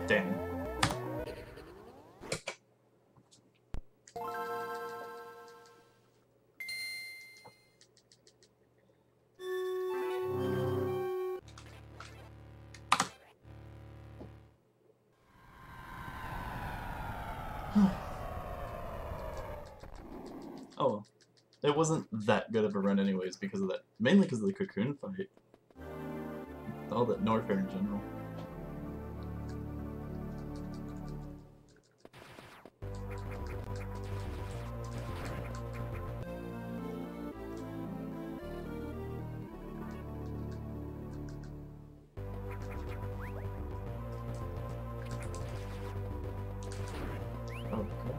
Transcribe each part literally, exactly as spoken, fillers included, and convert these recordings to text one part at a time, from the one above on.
Damn. Oh, it wasn't that good of a run anyways because of that. Mainly because of the cocoon fight. All that Norfair in general. Okay.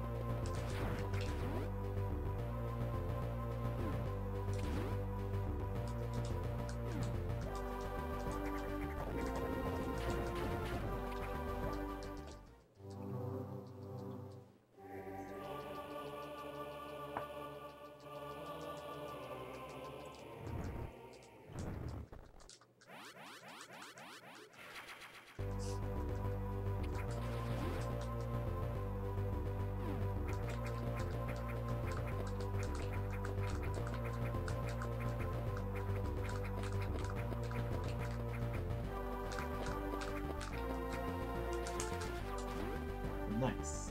Nice.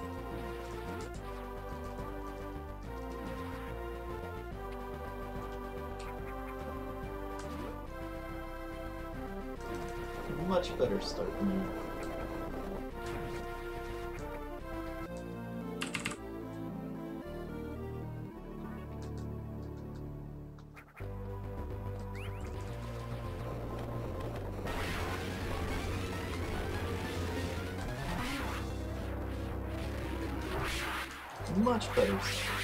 Much better start than you. Much better.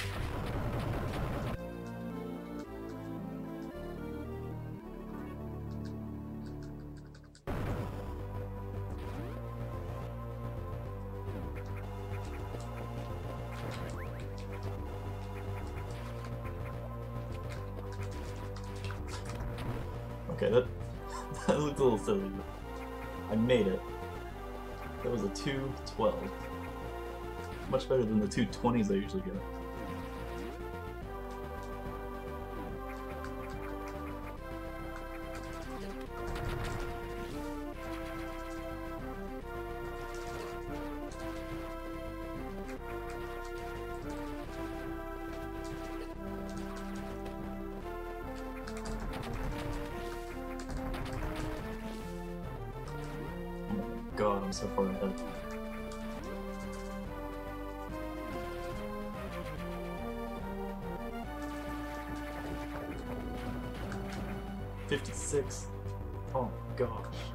Okay, that, that looked a little silly, but I made it. That was a two twelve. Much better than the two twenties I usually get. Oh my god, I'm so far ahead. fifty-six. Oh gosh.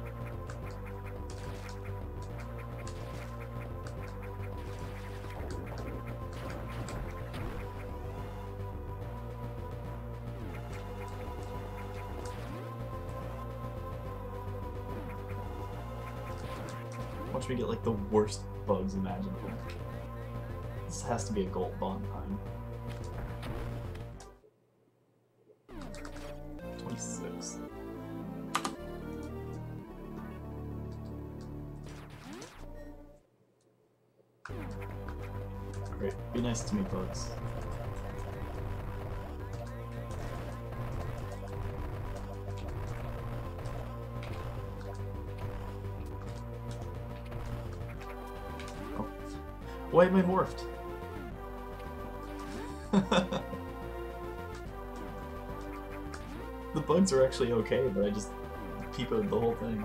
Watch me get like the worst bugs imaginable. This has to be a gold bond time. twenty-six. Great. Be nice to me, bugs. Oh. Why am I morphed? The bugs are actually okay, but I just peep-o'd the whole thing.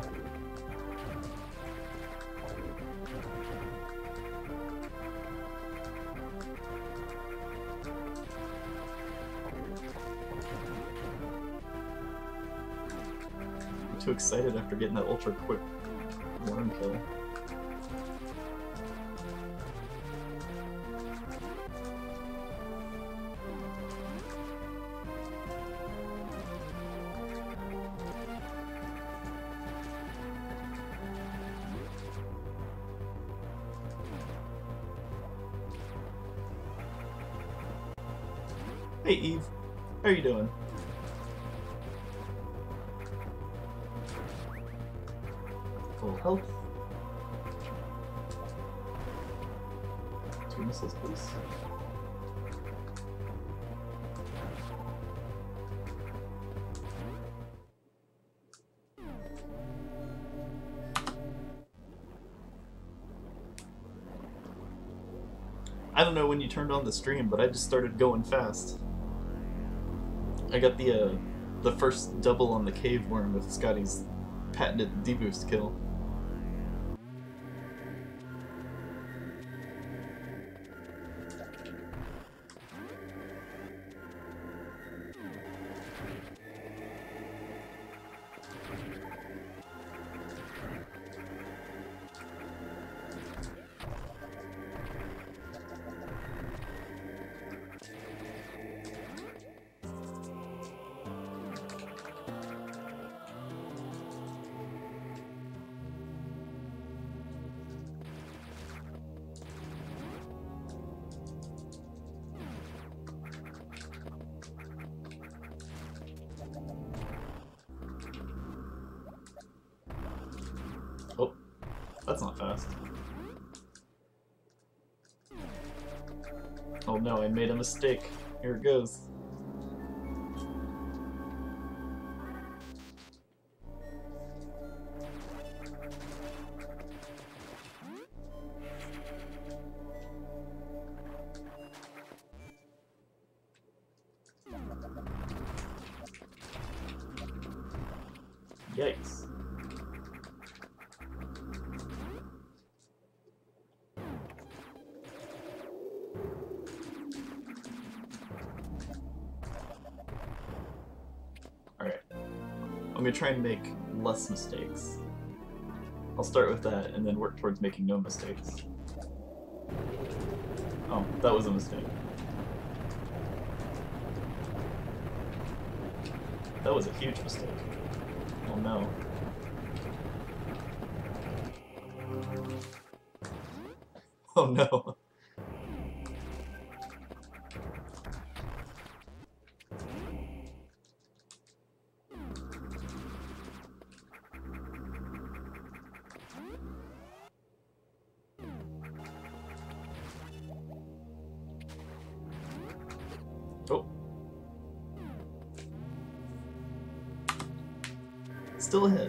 I'm too excited after getting that ultra quick worm kill. Hey Eve, how are you doing? Full health. Two missiles, please. I don't know when you turned on the stream, but I just started going fast. I got the uh, the first double on the cave worm with Scotty's patented deboost kill. Oh, that's not fast. Oh no, I made a mistake. Here it goes. Yikes. Alright. I'm gonna try and make less mistakes. I'll start with that and then work towards making no mistakes. Oh, that was a mistake. That was a huge mistake. Oh no. Oh no. Oh. Still ahead.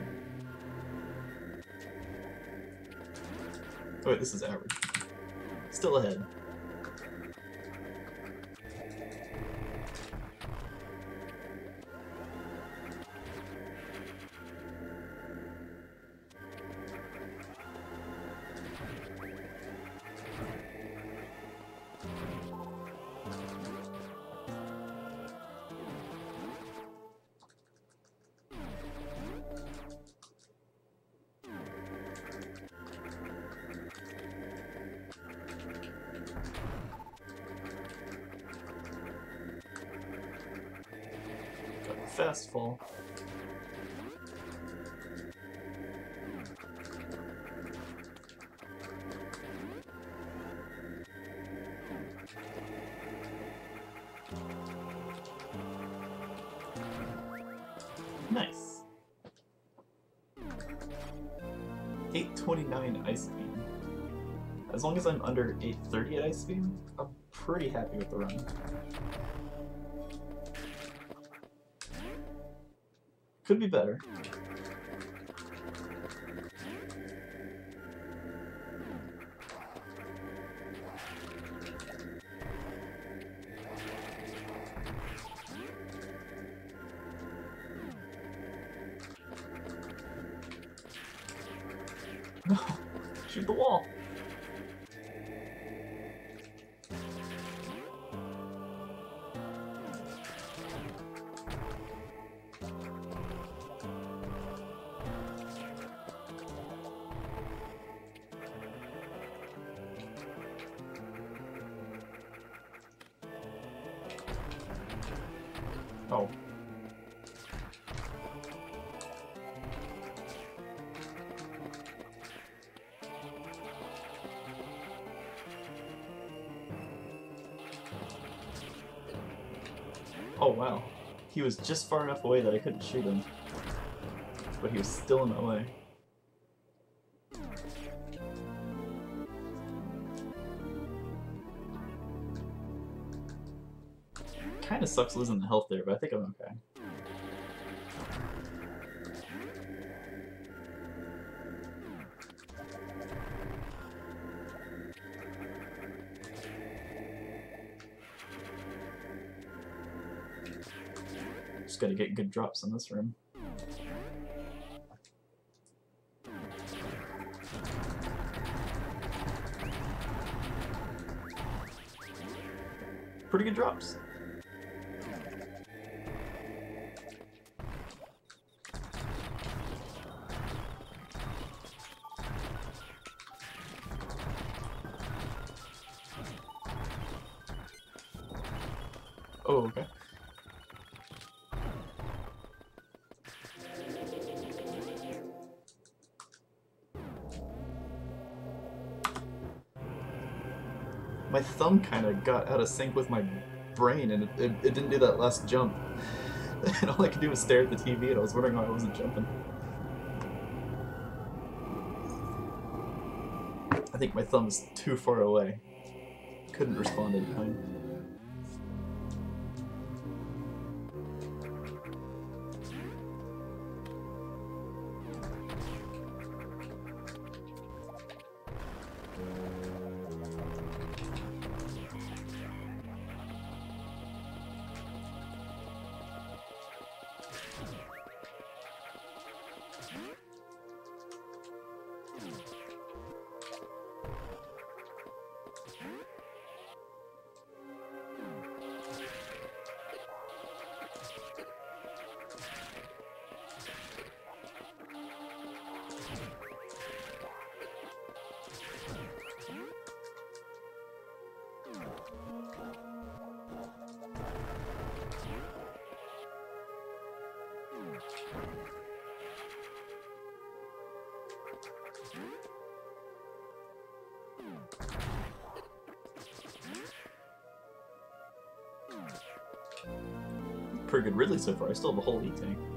Oh wait, this is average. Still ahead. Fast fall. Nice. eight twenty-nine ice beam. As long as I'm under eight thirty at ice beam, I'm pretty happy with the run. Could be better. No! Shoot the wall! Oh. Oh wow. He was just far enough away that I couldn't shoot him. But he was still in my way. Kind of sucks losing the health there, but I think I'm okay. Just gotta get good drops in this room. Pretty good drops. Oh, okay. My thumb kind of got out of sync with my brain, and it, it, it didn't do that last jump. And all I could do was stare at the T V, and I was wondering why I wasn't jumping. I think my thumb is too far away. Couldn't respond in time. Pretty good Ridley so far. I still have a whole E tank.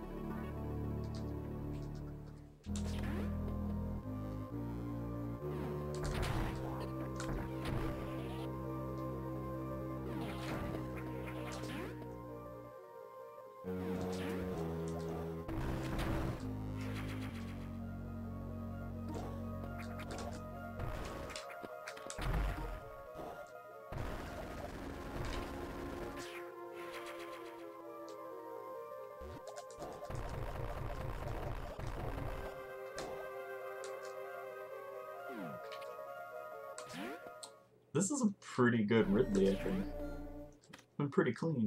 This is a pretty good Ridley, I think. Been pretty clean.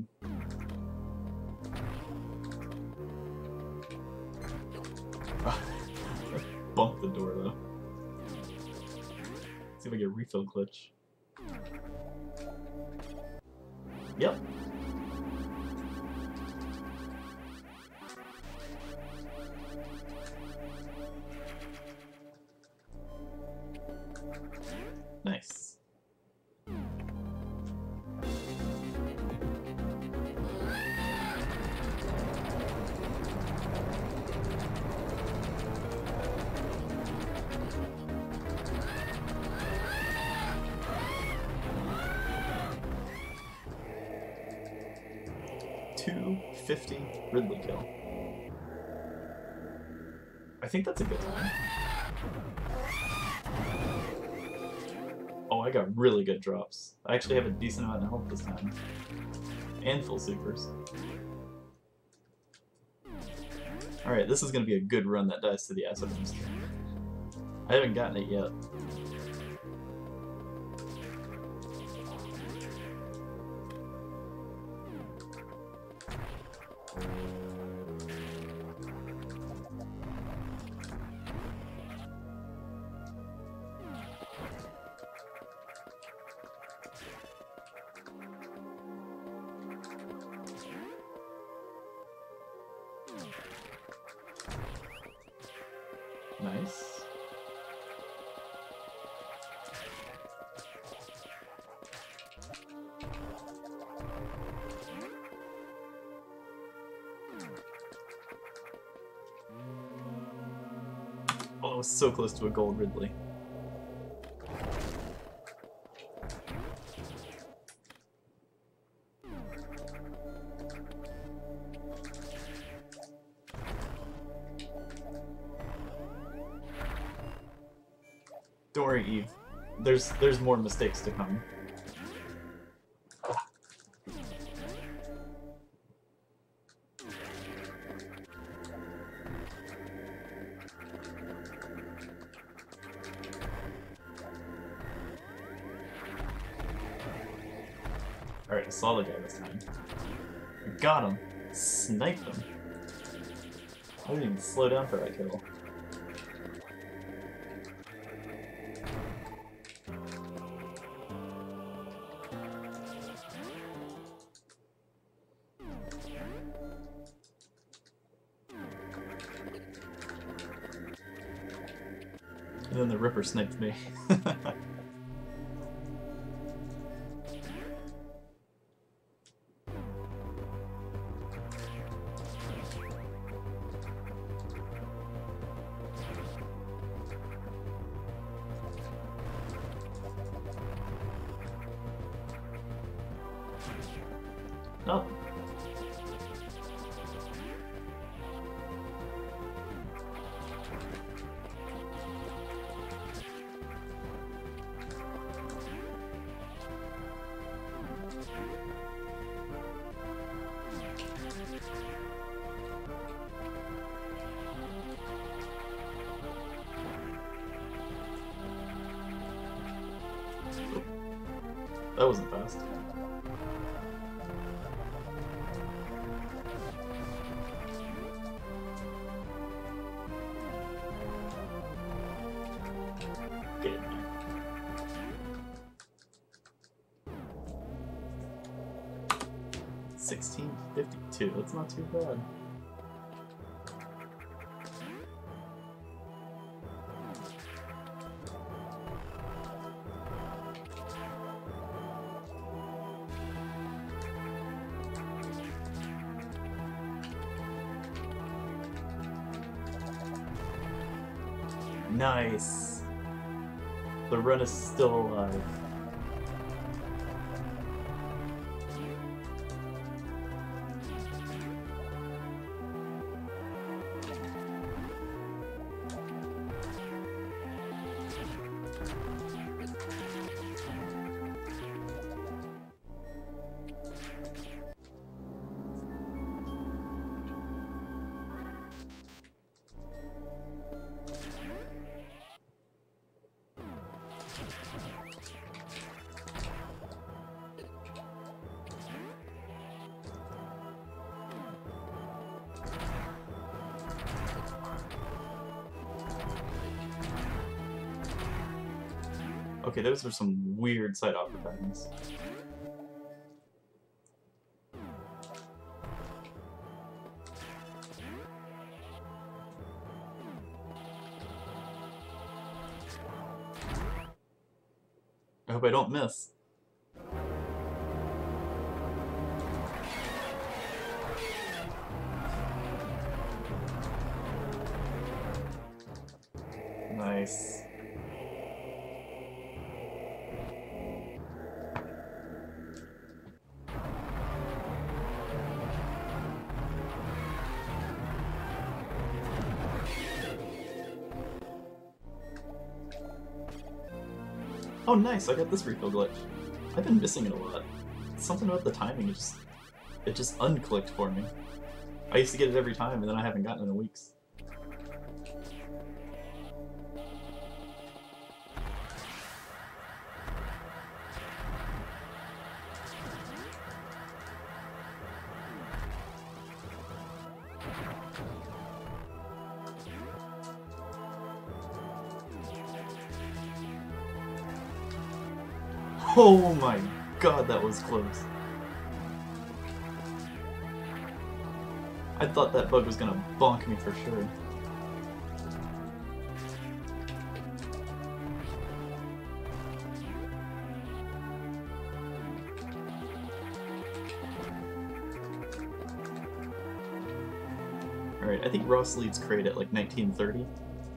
Bump the door though. See if I get refill glitch. Yep. Nice. two fifty Ridley kill. I think that's a good time. Oh, I got really good drops. I actually have a decent amount of health this time. And full supers. Alright, this is going to be a good run that dies to the acid monster. I haven't gotten it yet. Nice. Oh, I was so close to a gold Ridley. Don't worry, Eve. There's there's more mistakes to come. Alright, I saw the guy this time. I got him. Sniped him. I didn't even slow down for that kill. And then the Ripper sniped me. Oh. That wasn't fast. Get in there. sixteen fifty-two, that's not too bad. Nice. The run is still alive. Okay, those were some weird side offer patterns. I hope I don't miss. Nice. Oh nice, I got this refill glitch. I've been missing it a lot. Something about the timing, it just, it just unclicked for me. I used to get it every time, and then I haven't gotten it in weeks. Oh my god, that was close. I thought that bug was gonna bonk me for sure. Alright, I think Ross Leeds crate at like nineteen thirty.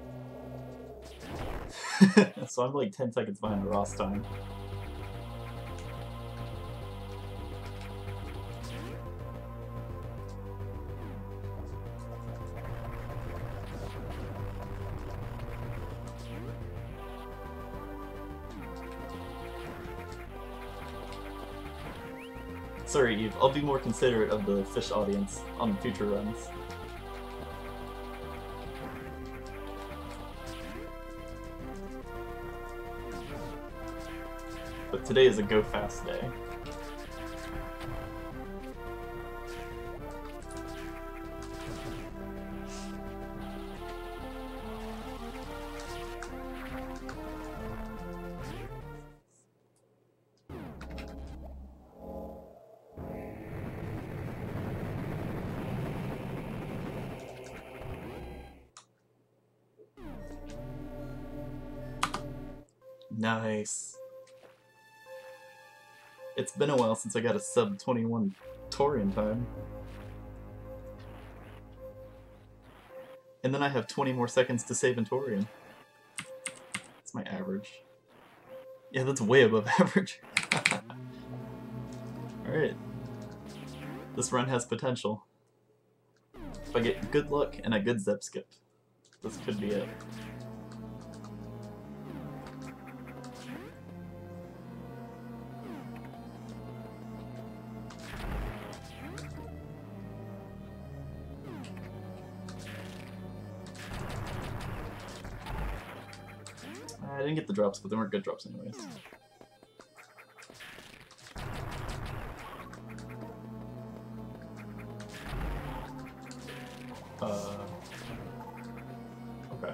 So I'm like ten seconds behind Ross time. Sorry, Eve. I'll be more considerate of the fish audience on future runs. But today is a go fast day. Nice. It's been a while since I got a sub twenty-one Torian time. And then I have twenty more seconds to save in Torian. That's my average. Yeah, that's way above average. Alright. This run has potential. If I get good luck and a good Zep skip, this could be it. I didn't get the drops, but they weren't good drops anyways. Uh, okay.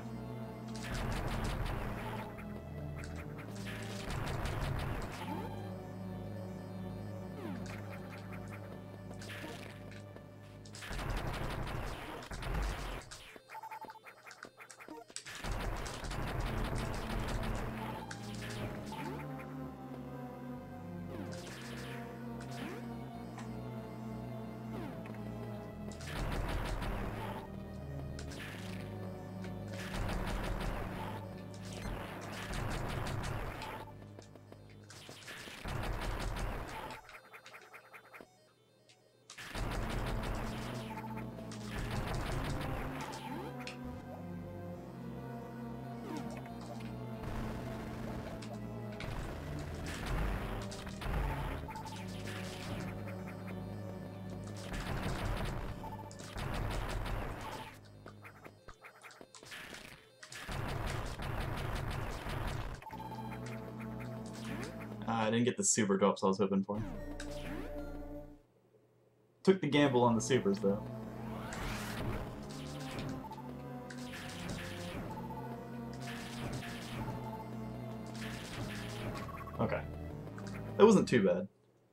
Uh, I didn't get the super drops I was hoping for. Took the gamble on the supers though. Okay. That wasn't too bad.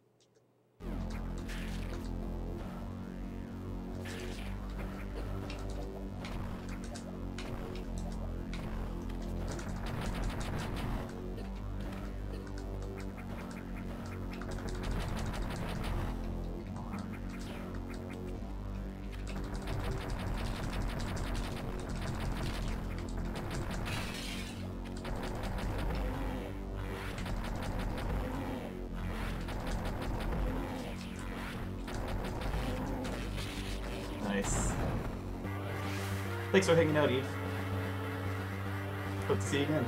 Nice. Thanks for hanging out, Eve. Hope to see you again.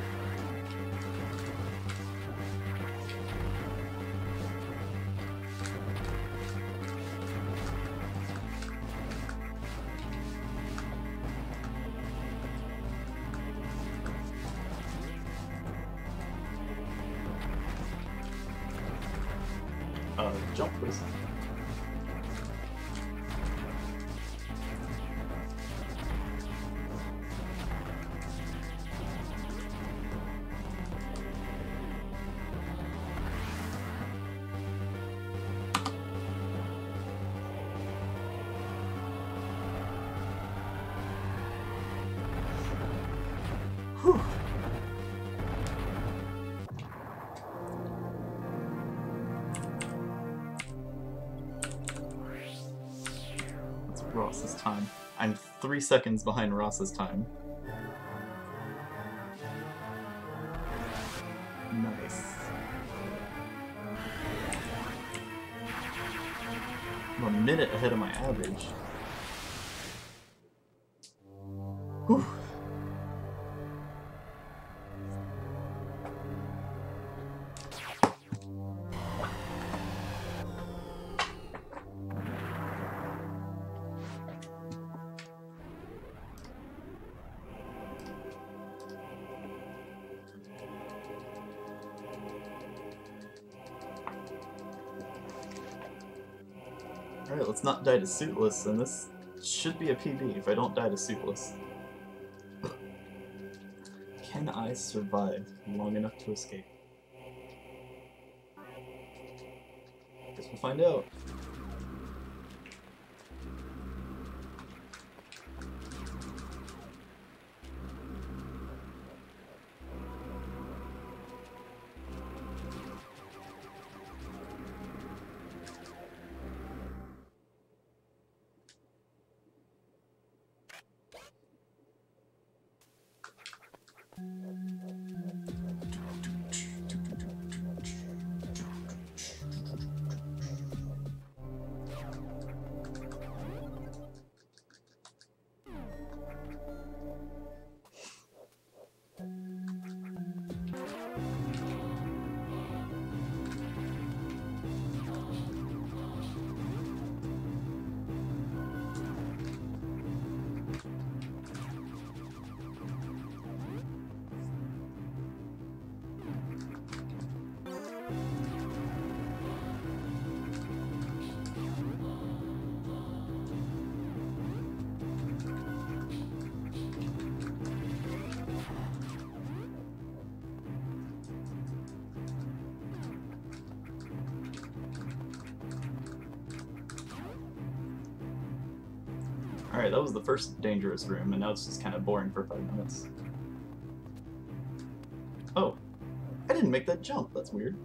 Uh, jump, please. Whew. What's Ross's time? I'm three seconds behind Ross's time. Nice. I'm a minute ahead of my average. Whew. Alright, let's not die to suitless, and this should be a P B if I don't die to suitless. Can I survive long enough to escape? Guess we'll find out. Alright, that was the first dangerous room, and now it's just kind of boring for five minutes. Oh, I didn't make that jump. That's weird.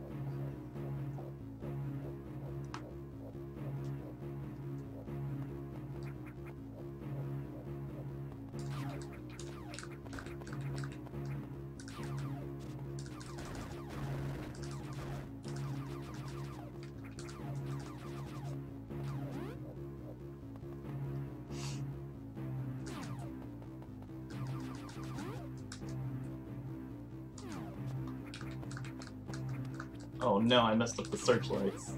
Oh no, I messed up the searchlights.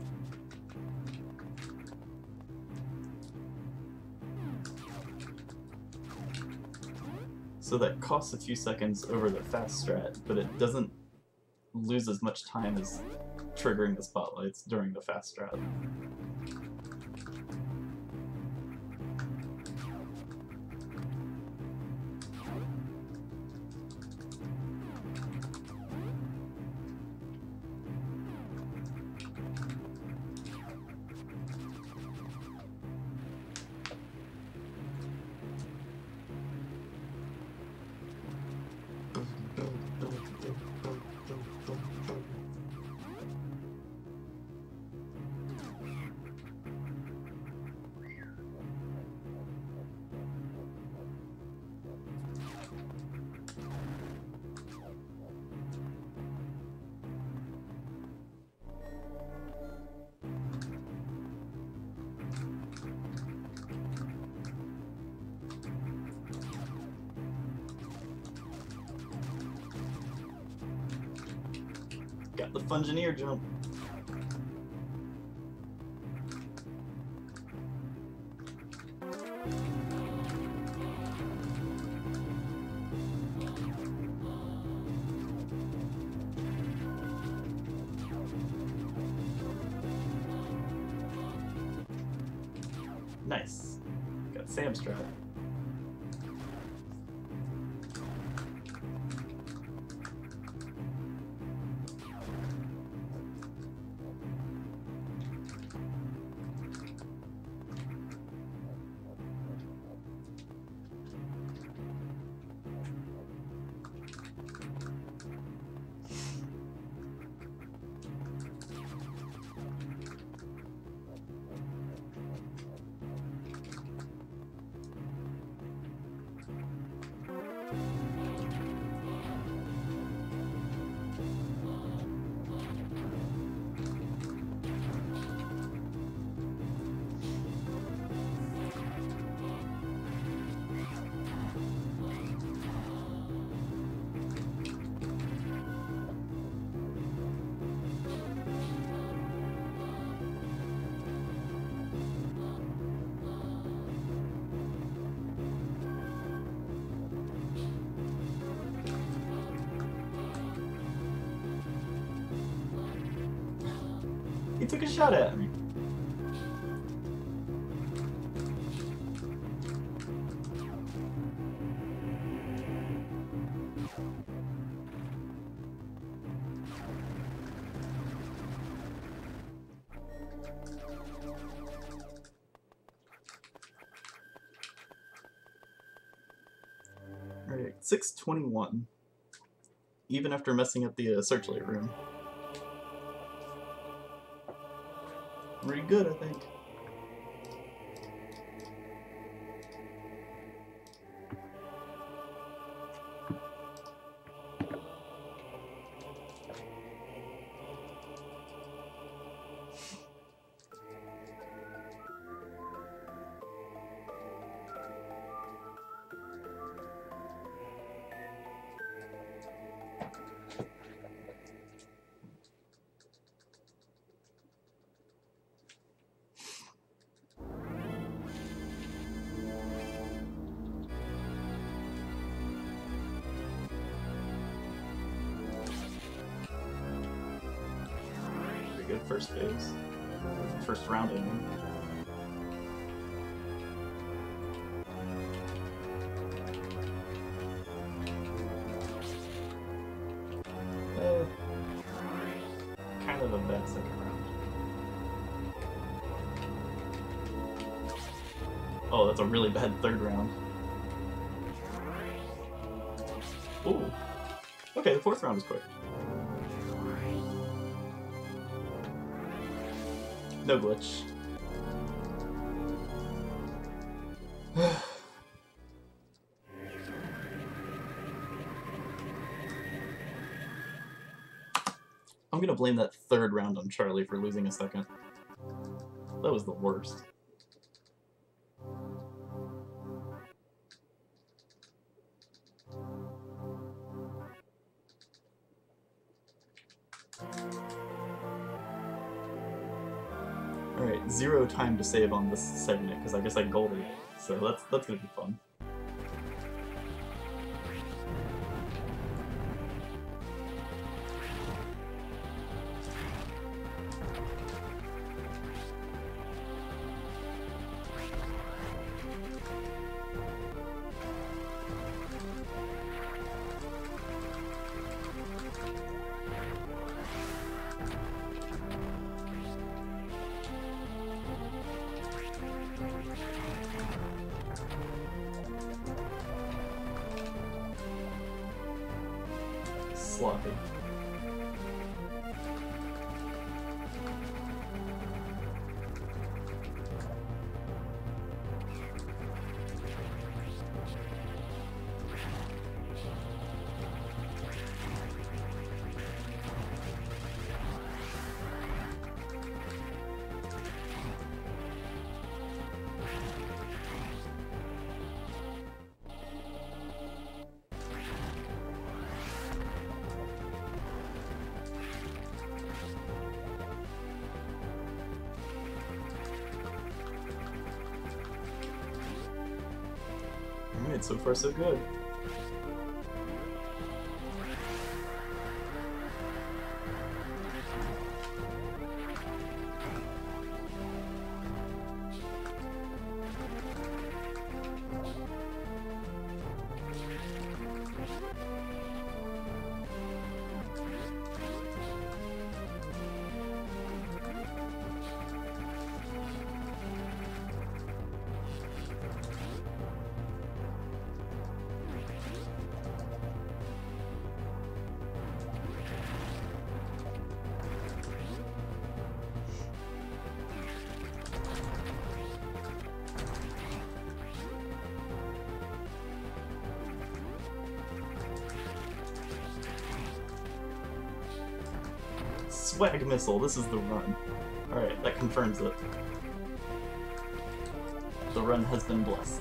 So that costs a few seconds over the fast strat, but it doesn't lose as much time as triggering the spotlights during the fast strat. Got the Fungineer jump. Nice. Got Sam Strat. He took a shot at me. six twenty-one. Even after messing up the uh, searchlight room. Pretty good, I think. Good first phase. First round, I mean. Uh, kind of a bad second round. Oh, that's a really bad third round. Ooh. Okay, the fourth round was quick. No glitch. I'm gonna blame that third round on Charlie for losing a second. That was the worst. Alright, zero time to save on this segment, because I guess I golded, so that's, that's gonna be fun. Sloppy. Alright, so far so good. Swag missile, this is the run. Alright, that confirms it. The run has been blessed.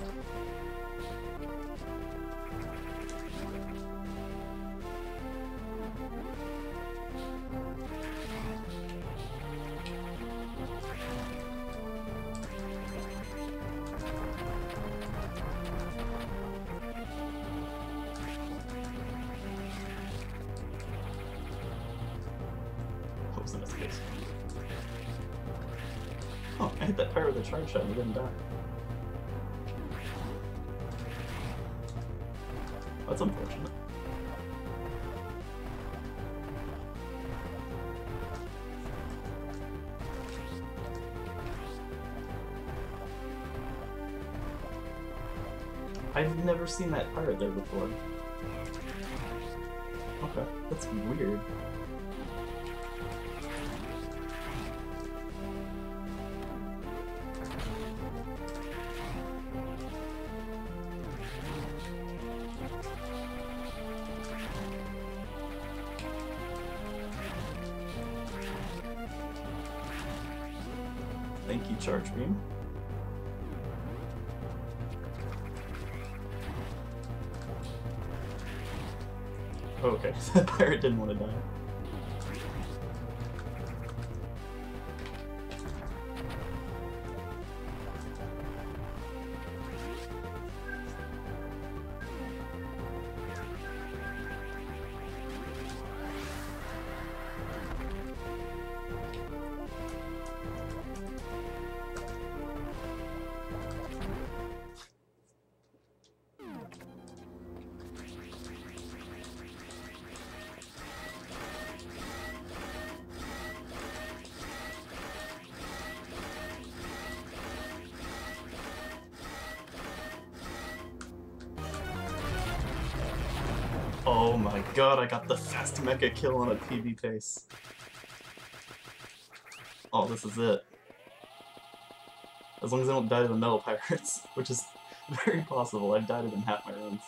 Oh, I hit that fire with a charge shot and it didn't die. That's unfortunate. I've never seen that pirate there before. Okay, that's weird. Thank you, Charge Beam. Okay, that pirate didn't want to die. Oh my god, I got the fast mecha kill on a P V pace. Oh, this is it. As long as I don't die to the metal pirates, which is very possible. I've died in half my runs.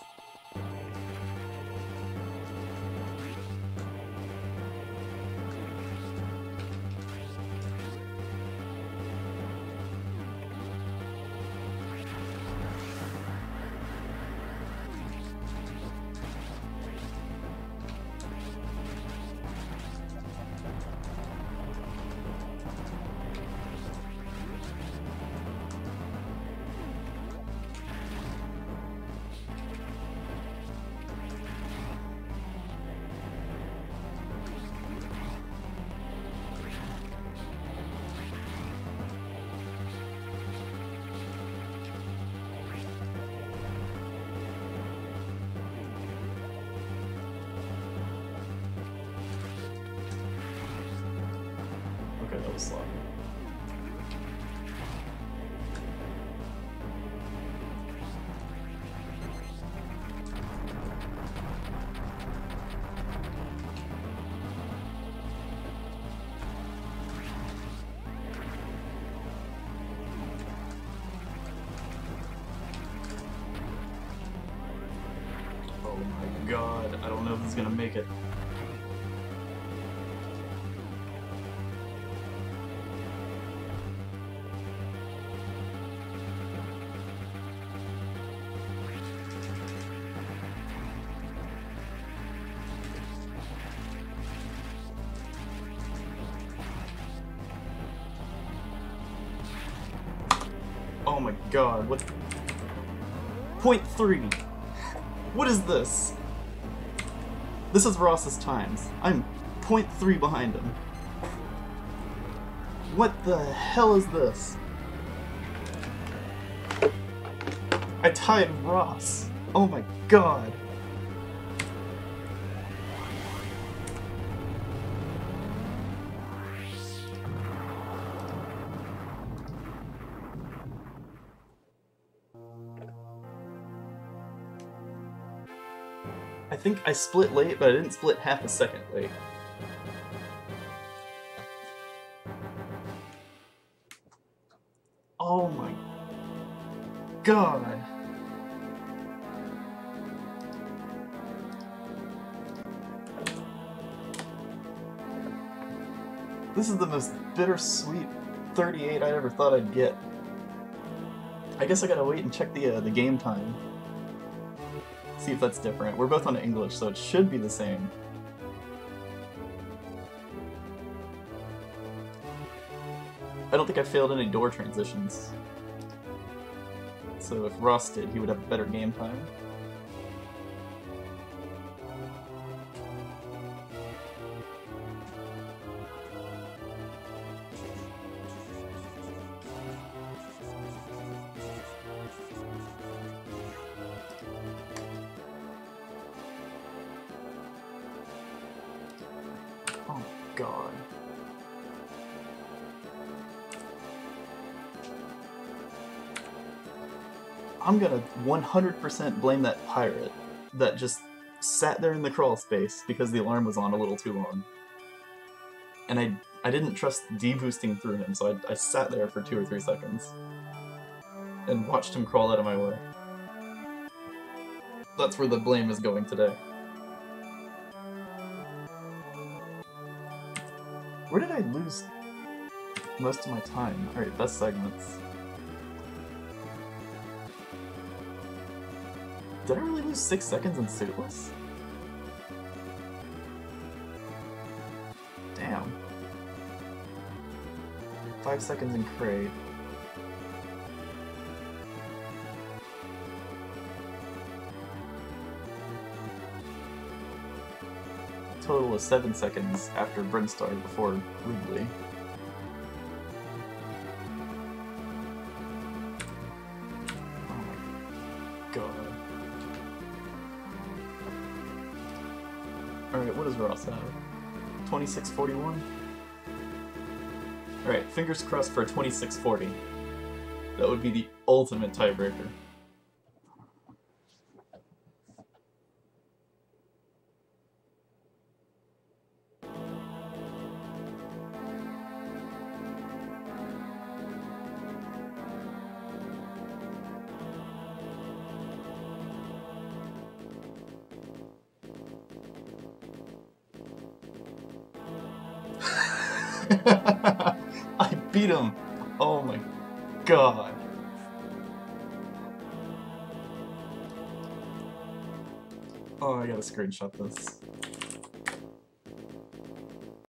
Okay, that was sloppy. Oh my god, I don't know if this is gonna make it. Oh my god, what? Point three! What is this? This is Ross's times. I'm point three behind him. What the hell is this? I tied Ross. Oh my god. I think I split late, but I didn't split half a second late. Oh my god. This is the most bittersweet thirty-eight I ever thought I'd get. I guess I gotta wait and check the uh, the game time. See if that's different. We're both on English, so it should be the same. I don't think I failed any door transitions. So if Ross did, he would have a better game time. Oh god. I'm gonna one hundred percent blame that pirate that just sat there in the crawl space because the alarm was on a little too long. And I I didn't trust deboosting through him, so I, I sat there for two or three seconds and watched him crawl out of my way. That's where the blame is going today. Where did I lose most of my time? Alright, best segments. Did I really lose six seconds in Suitless? Damn. Five seconds in Crate. Total of seven seconds after Brinstar before Ridley. Oh my god. Alright, what does Ross have? twenty-six forty-one? Alright, fingers crossed for a twenty-six forty. That would be the ultimate tiebreaker. I beat him! Oh my god. Oh, I gotta screenshot this.